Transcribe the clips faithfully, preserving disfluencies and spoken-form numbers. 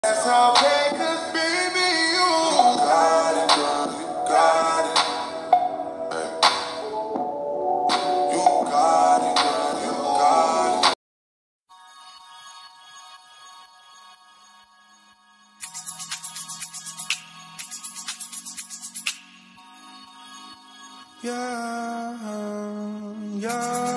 That's okay, 'cause baby, you got it, girl, you got it. Hey. You got it, girl, you got it. Yeah, yeah.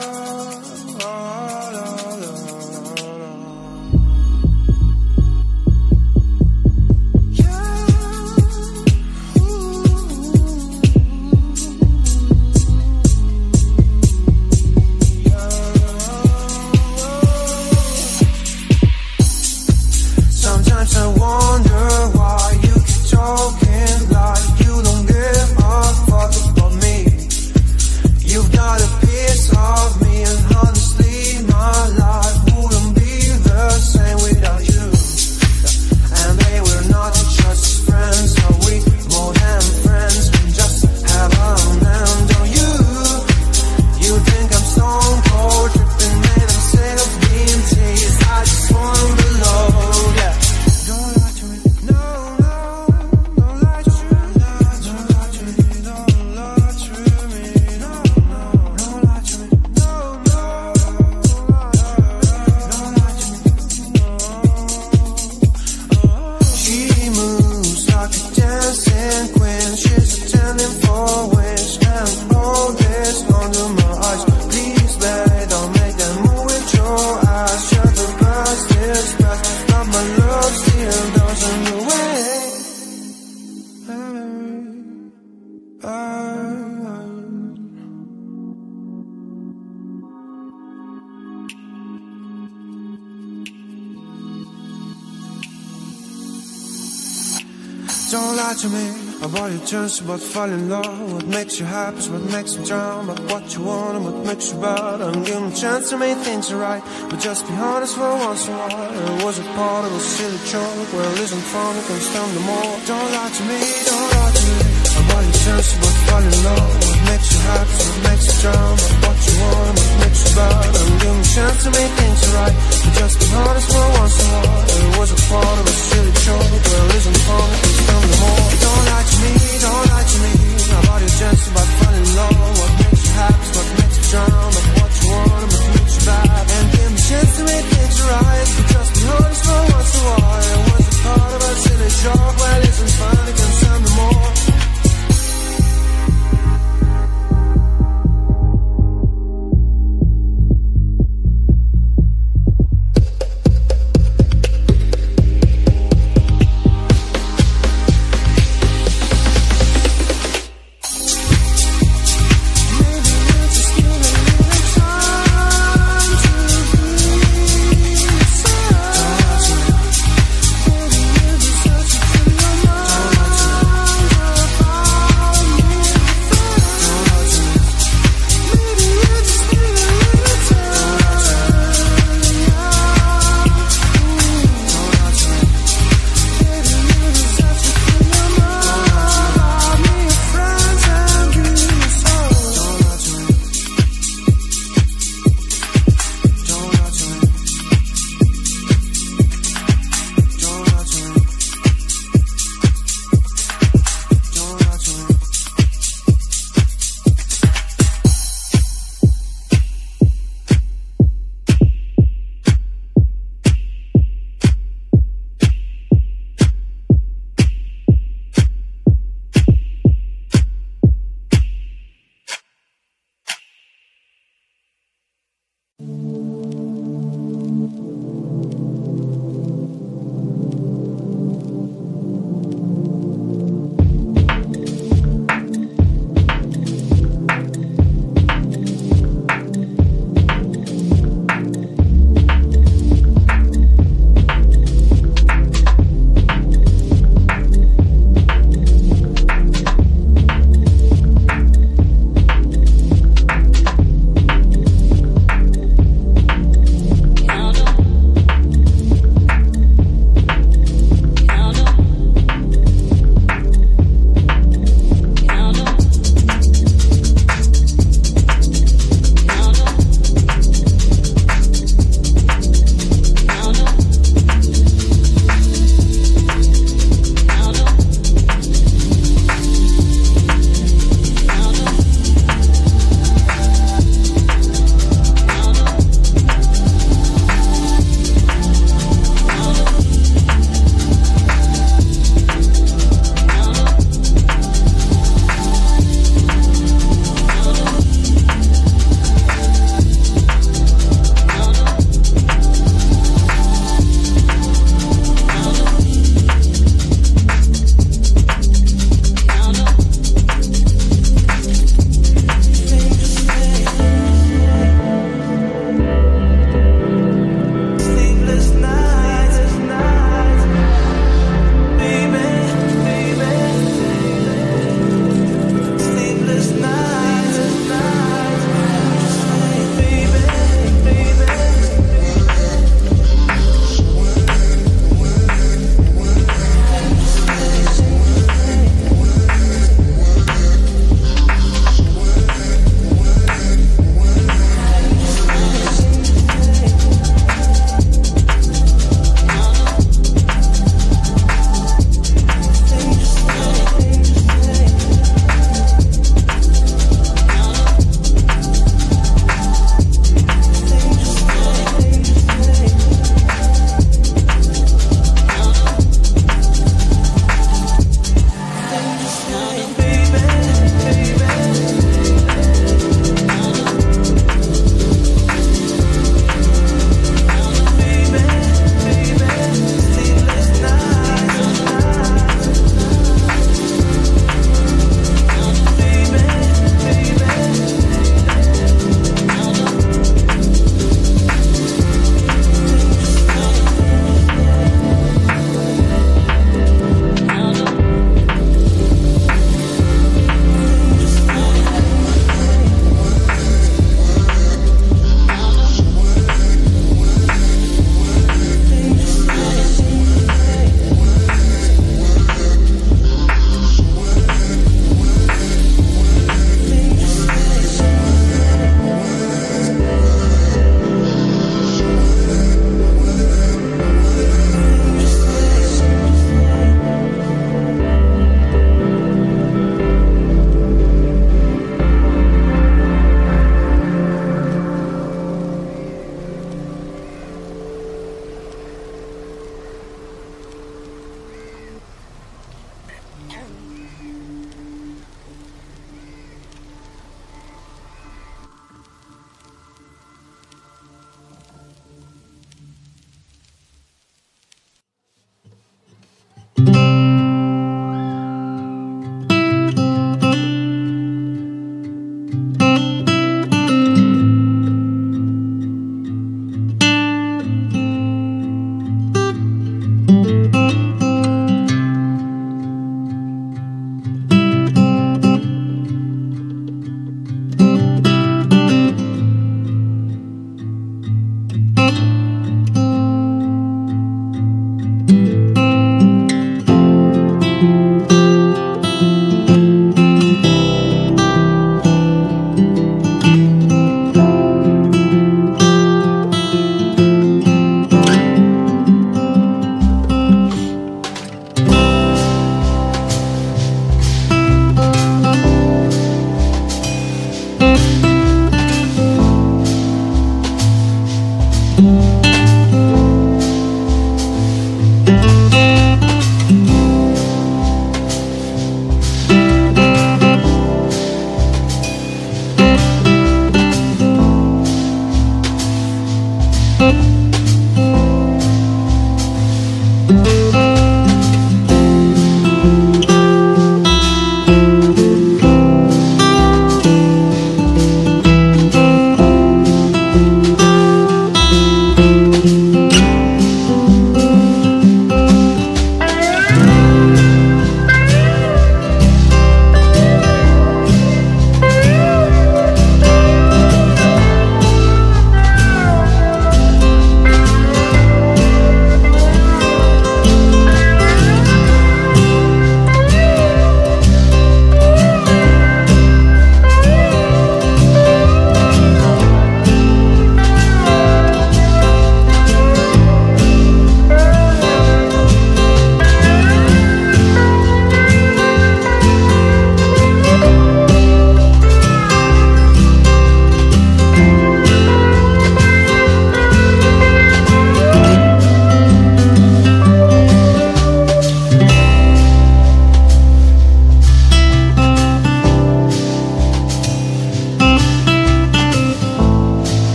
Sometimes I wonder why you keep talking like you don't give a fuck about me. You've got a piece of me, and honestly my life wouldn't be the same without you. And they were not just friends, are we more than friends? We just have a hand on you. You think I'm stone cold, tripping, made I'm sick of being teased. I just wanna below, yeah. Don't lie to me, no, no, don't lie to me, don't lie to me, don't lie to me, no, no, don't lie to me, no, no, don't lie to me, no. She moves like a dancing queen, she's attending for wish, and all this under my eyes. Please, babe, don't make that move with your eyes. Shut the past is past, but my love still doesn't away. Don't lie to me about your chance, about falling in love. What makes you happy is what makes you drown. But what you want and what makes you bad. I'm giving a chance to make things right, but just be honest for once in a while. It was a part of a silly joke. Well, isn't fun, it can stand no more. Don't lie to me, don't lie to me about your chance, about falling in love. What makes you happy is what makes you drown. But what you want and what makes you bad. I'm giving a chance to make things right, but just be honest for once in a while. It was a part of a silly joke. Well, isn't fun, it can stand no more. Don't lie to me, don't lie to me about your chance, about falling in love. What makes you happy, what makes you drown. But what you want and what makes you bad. And give me a chance to make things right, but just be honest for once in a while. It was a part of a silly joke. Well, isn't fun, it can stand no more. Your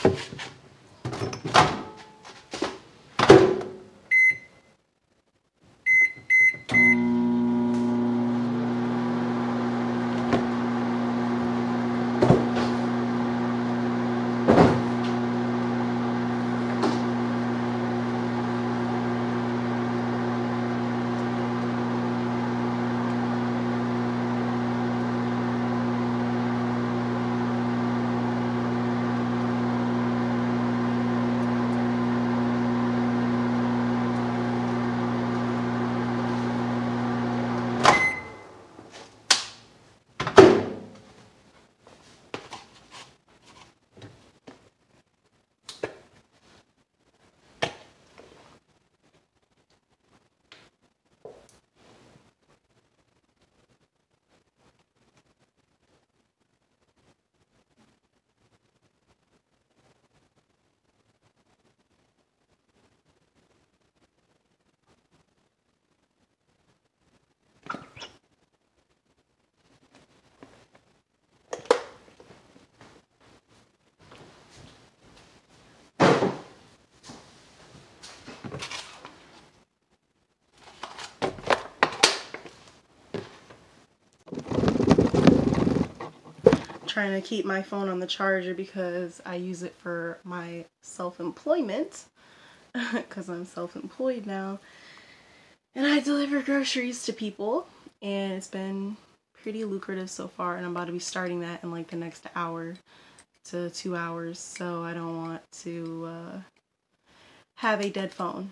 Trying to keep my phone on the charger because I use it for my self-employment because I'm self-employed now, and I deliver groceries to people, and it's been pretty lucrative so far, and I'm about to be starting that in like the next hour to two hours, so I don't want to uh, have a dead phone.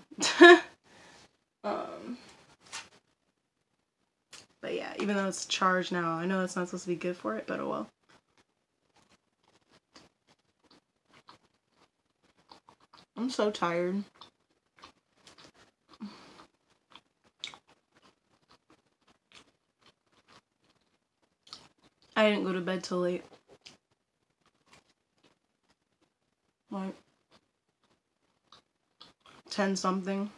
um, but yeah, even though it's charged now, I know it's not supposed to be good for it, but oh well. I'm so tired. I didn't go to bed till late. Like ten something.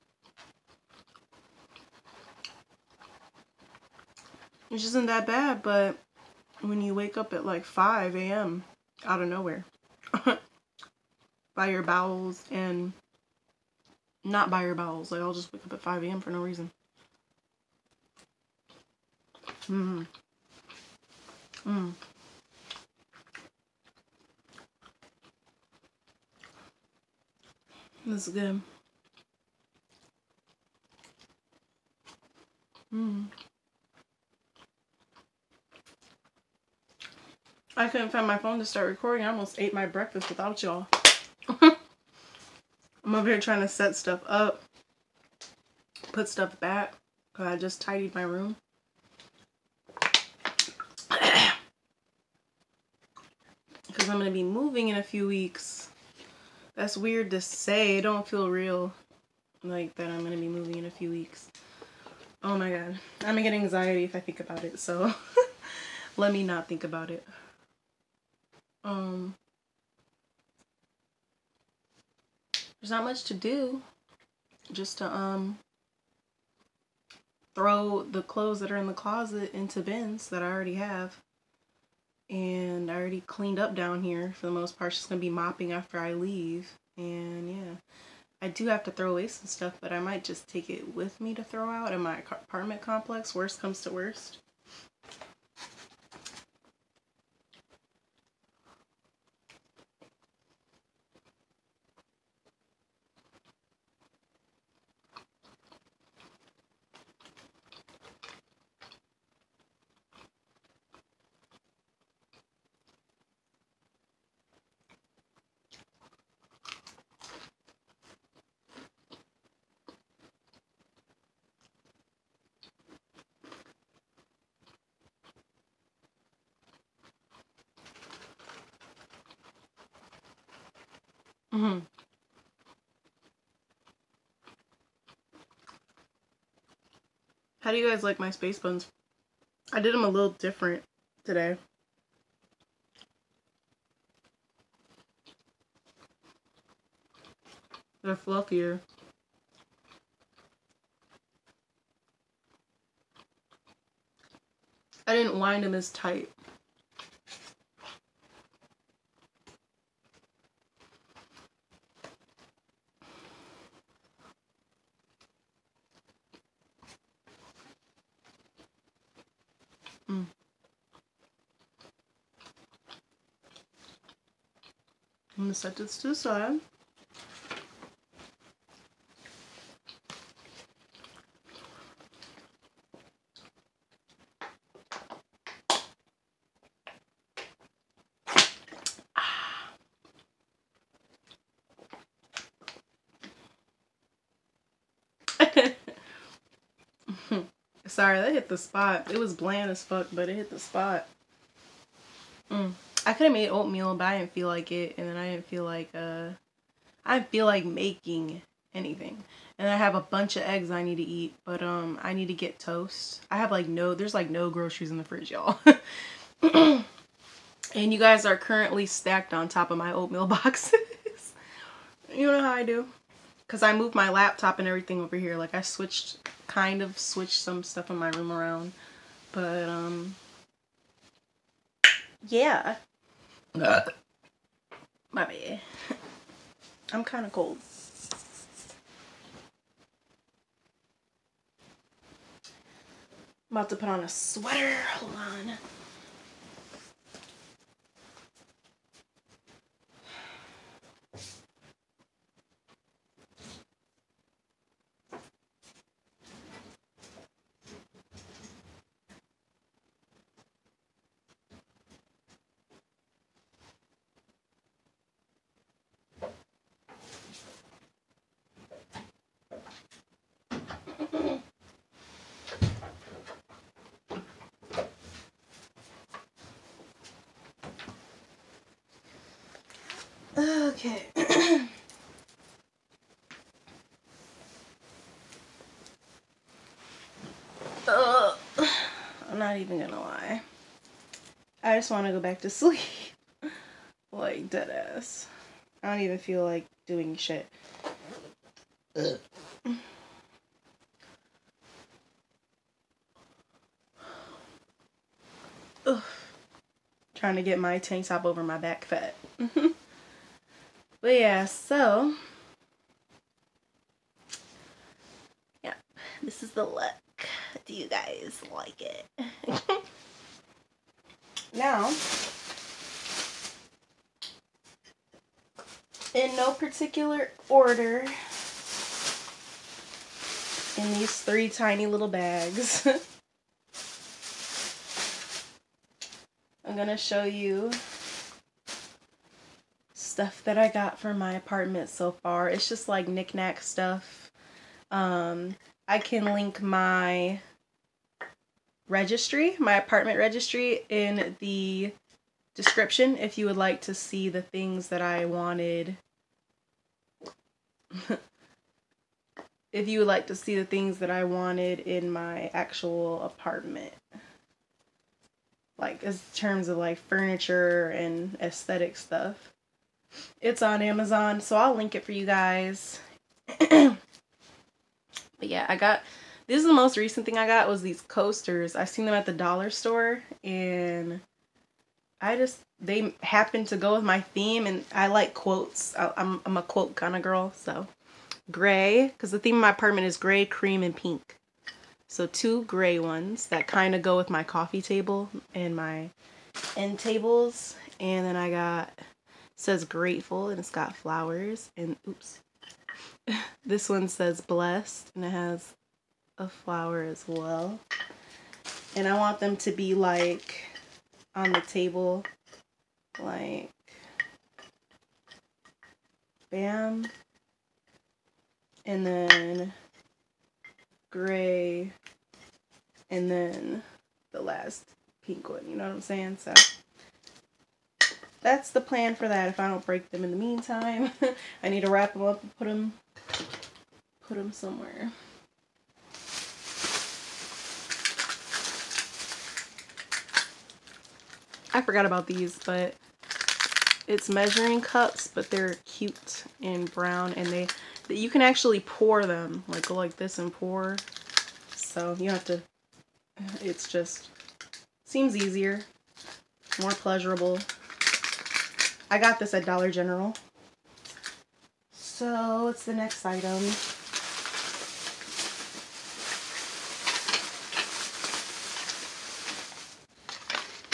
Which isn't that bad, but when you wake up at like five A M out of nowhere by your bowels, and not by your bowels, like I'll just wake up at five A M for no reason. Mm. Mm. This is good. Mm. I couldn't find my phone to start recording. I almost ate my breakfast without y'all. I'm over here trying to set stuff up, put stuff back, because I just tidied my room. Because I'm going to be moving in a few weeks. That's weird to say. It don't feel real like that I'm going to be moving in a few weeks. Oh my god. I'm going to get anxiety if I think about it, so let me not think about it. Um, there's not much to do. Just to um throw the clothes that are in the closet into bins that I already have. And I already cleaned up down here for the most part. Just gonna be mopping after I leave. And yeah, I do have to throw away some stuff, but I might just take it with me to throw out in my apartment complex. Worst comes to worst. Mm-hmm. How do you guys like my space buns? I did them a little different today. They're fluffier. I didn't wind them as tight. Mm. I'm gonna set this to the side. Sorry, that hit the spot. It was bland as fuck, but it hit the spot. Mm. I could have made oatmeal, but I didn't feel like it, and then I didn't feel like uh, I didn't feel like making anything. And I have a bunch of eggs I need to eat, but um, I need to get toast. I have like no, there's like no groceries in the fridge, y'all. And you guys are currently stacked on top of my oatmeal boxes. You know how I do? Because I moved my laptop and everything over here. Like I switched, kind of switched some stuff in my room around. But, um, yeah. Uh. My bad. I'm kind of cold. I'm about to put on a sweater. Hold on. Okay. uh, I'm not even gonna lie. I just want to go back to sleep. Like, dead ass. I don't even feel like doing shit. Ugh. Ugh. Trying to get my tank top over my back fat. But yeah, so yeah, this is the look. Do you guys like it? Now, in no particular order, in these three tiny little bags, I'm gonna show you stuff that I got for my apartment so far. It's just like knick-knack stuff. Um, I can link my registry, my apartment registry, in the description if you would like to see the things that I wanted. If you would like to see the things that I wanted in my actual apartment. Like, in terms of like furniture and aesthetic stuff. It's on Amazon, so I'll link it for you guys. But yeah, I got, this is the most recent thing I got was these coasters. I seen them at the dollar store, and I just, they happened to go with my theme, and I like quotes. I, I'm, I'm a quote kind of girl, so. Gray, because the theme of my apartment is gray, cream, and pink. So two gray ones that kind of go with my coffee table and my end tables. And then I got, says grateful, and it's got flowers, and oops. This one says blessed, and it has a flower as well. And I want them to be like on the table, like bam, and then gray, and then the last pink one, you know what I'm saying? So that's the plan for that if I don't break them in the meantime. I need to wrap them up and put them put them somewhere. I forgot about these, but it's measuring cups, but they're cute and brown, and they you can actually pour them, like go like this and pour. So you have to, it's just, seems easier, more pleasurable. I got this at Dollar General. So what's the next item?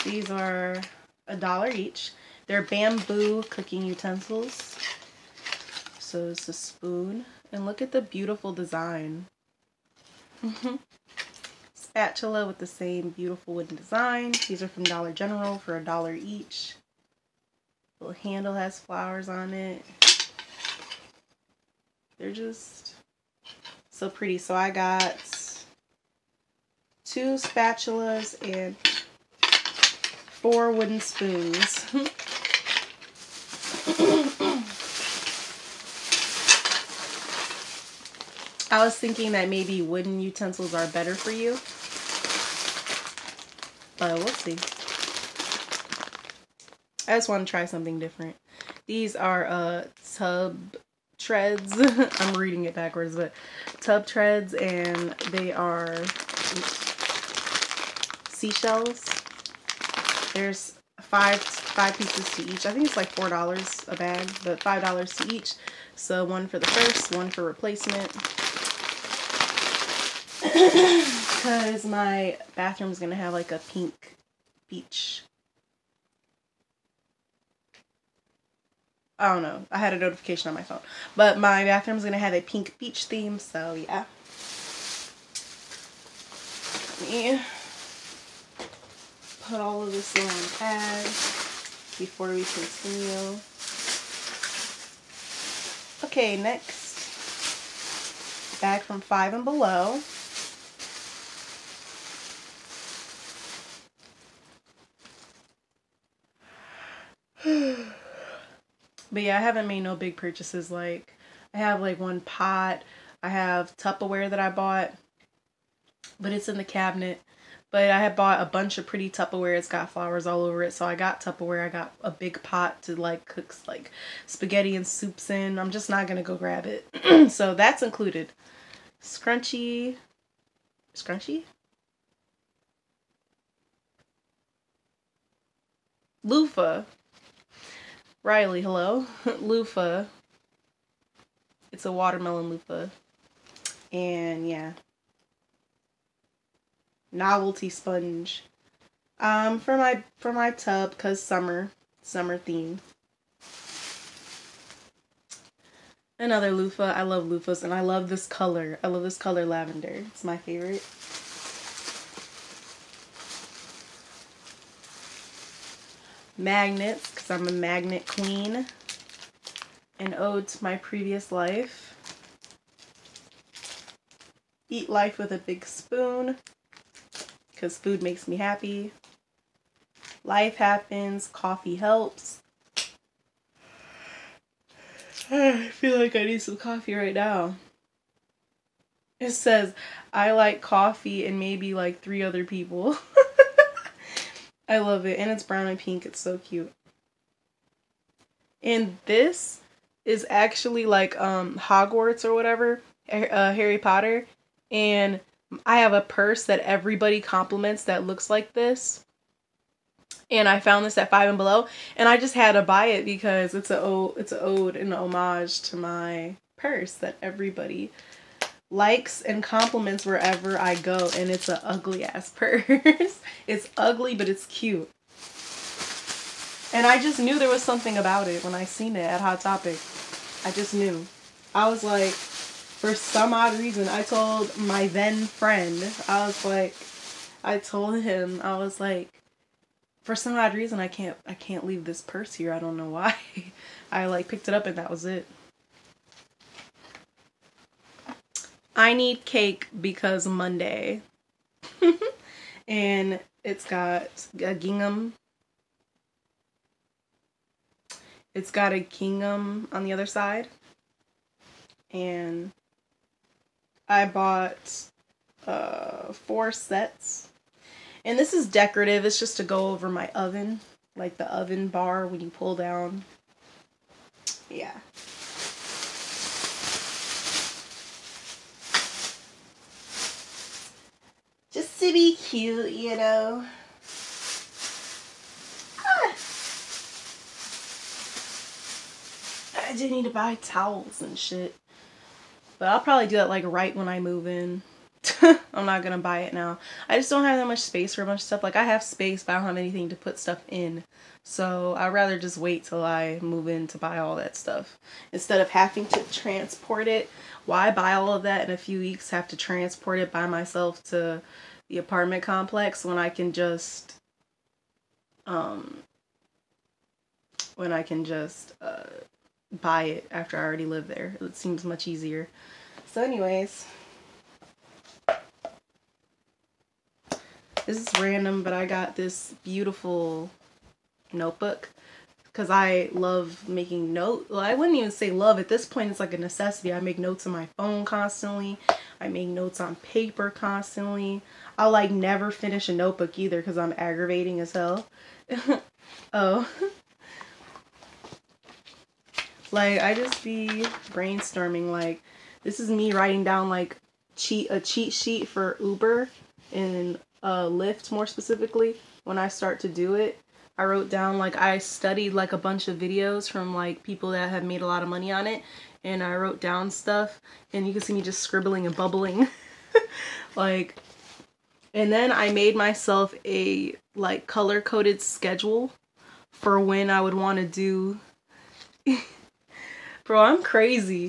These are a dollar each. They're bamboo cooking utensils. So it's a spoon. And look at the beautiful design. Spatula with the same beautiful wooden design. These are from Dollar General for a dollar each. Little handle has flowers on it. They're just so pretty. So I got two spatulas and four wooden spoons. I was thinking that maybe wooden utensils are better for you, but we'll see. I just want to try something different. These are uh, tub treads. I'm reading it backwards, but tub treads, and they are seashells. There's five five pieces to each. I think it's like four dollars a bag, but five dollars to each. So one for the first, one for replacement. Because my bathroom's gonna have like a pink beach. I don't know. I had a notification on my phone. But my bathroom's gonna have a pink beach theme, so yeah. Let me put all of this in one bag before we continue. Okay, next. Bag from Five and Below. But yeah, I haven't made no big purchases. Like, I have like one pot. I have Tupperware that I bought, but it's in the cabinet. But I had bought a bunch of pretty Tupperware. It's got flowers all over it. So I got Tupperware. I got a big pot to like cook like spaghetti and soups in. I'm just not going to go grab it. So that's included. Scrunchy. Scrunchy? Loofah. Riley, hello. Loofah. It's a watermelon loofah. And yeah. Novelty sponge. Um, for my for my tub, cause summer. Summer theme. Another loofah. I love loofahs, and I love this color. I love this color lavender. It's my favorite. Magnets, because I'm a magnet queen. An ode to my previous life. Eat life with a big spoon, because food makes me happy. Life happens, coffee helps. I feel like I need some coffee right now. It says, I like coffee and maybe like three other people. I love it. And it's brown and pink. It's so cute. And this is actually like um, Hogwarts or whatever. Uh, Harry Potter. And I have a purse that everybody compliments that looks like this. And I found this at Five and Below. And I just had to buy it because it's a ode, it's an ode and an homage to my purse that everybody likes and compliments wherever I go. And it's an ugly ass purse. It's ugly, but it's cute. And I just knew there was something about it when I seen it at Hot Topic. I just knew. I was like, for some odd reason, I told my then friend, I was like, I told him, I was like, for some odd reason, I can't, I can't leave this purse here. I don't know why. I like picked it up and that was it. I need cake because Monday. And it's got a gingham. It's got a gingham on the other side. And I bought uh, four sets. And this is decorative. It's just to go over my oven. Like the oven bar when you pull down. Yeah. Just to be cute, you know. Ah. I do need to buy towels and shit. But I'll probably do that like right when I move in. I'm not gonna buy it now. I just don't have that much space for a bunch of stuff. Like, I have space, but I don't have anything to put stuff in. So I'd rather just wait till I move in to buy all that stuff. Instead of having to transport it. Why buy all of that in a few weeks, have to transport it by myself to the apartment complex when I can just, um, when I can just, uh, buy it after I already live there. It seems much easier. So anyways, this is random, but I got this beautiful notebook because I love making notes. Well, I wouldn't even say love. At this point, it's like a necessity. I make notes on my phone constantly. I make notes on paper constantly. I'll like never finish a notebook either because I'm aggravating as hell. Oh. Like, I just be brainstorming. Like, this is me writing down like cheat a cheat sheet for Uber and uh, Lyft more specifically. When I start to do it, I wrote down, like, I studied like a bunch of videos from like people that have made a lot of money on it, and I wrote down stuff, and you can see me just scribbling and bubbling. Like, and then I made myself a like color coded schedule for when I would want to do. Bro, I'm crazy.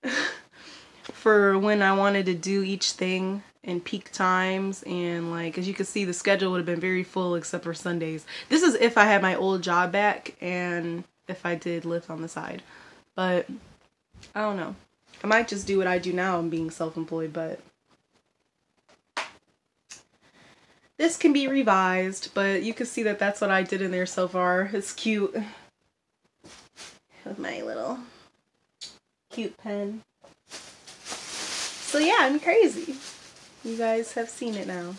For when I wanted to do each thing in peak times, and like, as you can see, the schedule would have been very full except for Sundays. This is if I had my old job back and if I did Lyft on the side. But I don't know. I might just do what I do now and being self-employed, but this can be revised, but you can see that that's what I did in there so far. It's cute. With my little cute pen. So yeah, I'm crazy. You guys have seen it now.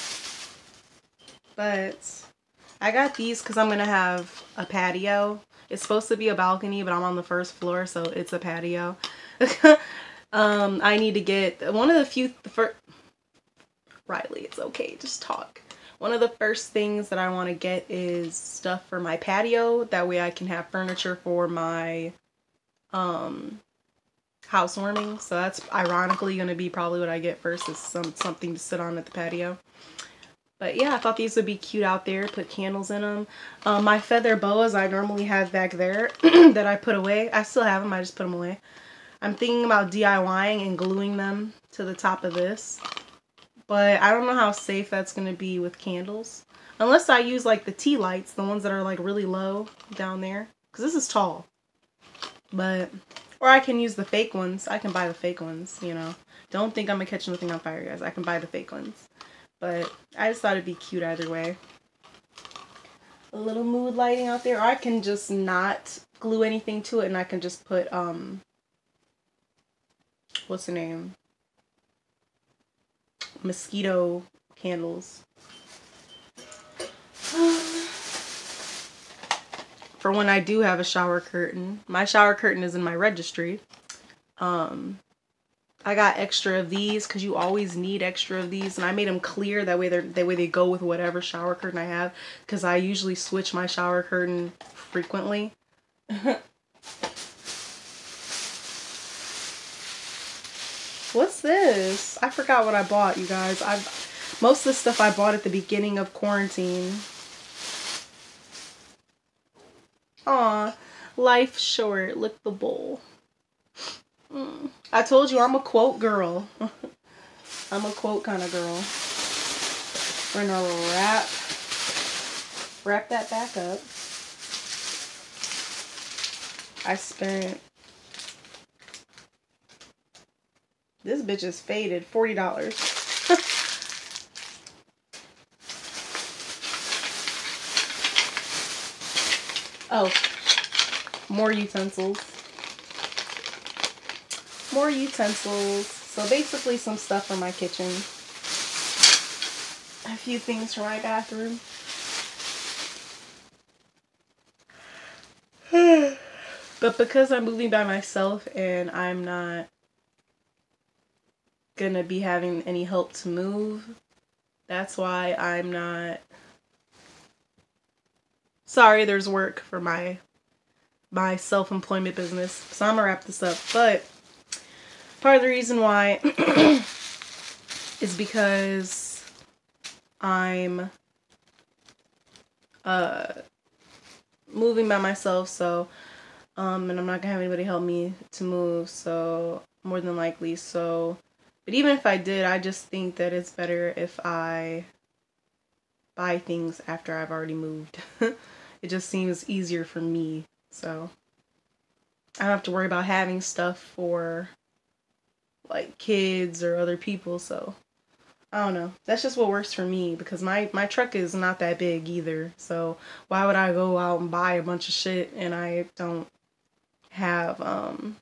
But I got these because I'm going to have a patio. It's supposed to be a balcony, but I'm on the first floor, so it's a patio. um, I need to get one of the few... The first, Riley, it's okay. Just talk. One of the first things that I want to get is stuff for my patio. That way I can have furniture for my um, housewarming. So that's ironically going to be probably what I get first, is some something to sit on at the patio. But yeah, I thought these would be cute out there. Put candles in them. Um, my feather boas I normally have back there that I put away. I still have them. I just put them away. I'm thinking about DIYing and gluing them to the top of this. But I don't know how safe that's going to be with candles. Unless I use like the tea lights, the ones that are like really low down there. Because this is tall. But, or I can use the fake ones. I can buy the fake ones, you know. Don't think I'm going to catch anything on fire, guys. I can buy the fake ones. But I just thought it'd be cute either way. A little mood lighting out there. Or I can just not glue anything to it and I can just put, um, what's the name? Mosquito candles. For when I do have a shower curtain. My shower curtain is in my registry. Um, I got extra of these because you always need extra of these, and I made them clear that way they're that way they go with whatever shower curtain I have, because I usually switch my shower curtain frequently. What's this? I forgot what I bought, you guys. I've most of the stuff I bought at the beginning of quarantine. Aw, life short. Lick the bowl. Mm. I told you I'm a quote girl. I'm a quote kind of girl. We're gonna wrap wrap that back up. I spent, this bitch is faded, forty dollars. Oh, more utensils. More utensils. So basically some stuff for my kitchen. A few things for my bathroom. But because I'm moving by myself and I'm not gonna be having any help to move, that's why I'm not... Sorry, there's work for my my self-employment business. So I'm gonna wrap this up. But part of the reason why is because I'm uh, moving by myself, so um, and I'm not gonna have anybody help me to move, so more than likely. So, but even if I did, I just think that it's better if I buy things after I've already moved. It just seems easier for me, so I don't have to worry about having stuff for like kids or other people. So I don't know, that's just what works for me, because my my truck is not that big either, so why would I go out and buy a bunch of shit and I don't have um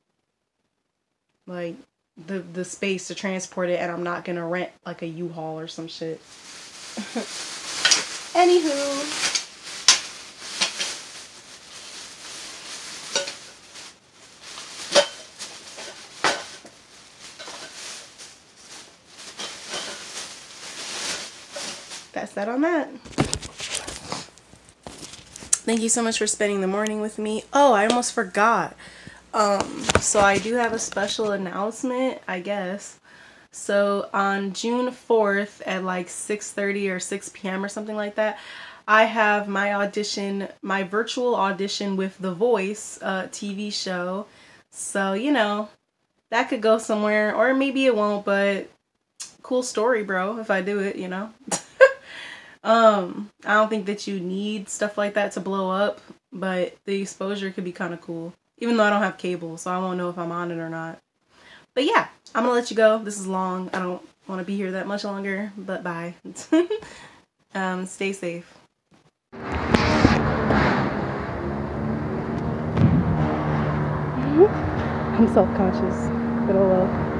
like the the space to transport it, and I'm not gonna rent like a U-Haul or some shit. Anywho, that's that on that. Thank you so much for spending the morning with me. Oh, I almost forgot. Um, so I do have a special announcement, I guess. So on June fourth at like six thirty or six p m or something like that, I have my audition, my virtual audition with The Voice uh, T V show. So, you know, that could go somewhere, or maybe it won't, but cool story, bro, if I do it, you know. um, I don't think that you need stuff like that to blow up, but the exposure could be kind of cool. Even though I don't have cable, so I won't know if I'm on it or not. But yeah, I'm gonna let you go. This is long. I don't want to be here that much longer, but bye. um, stay safe. I'm self-conscious, but oh well.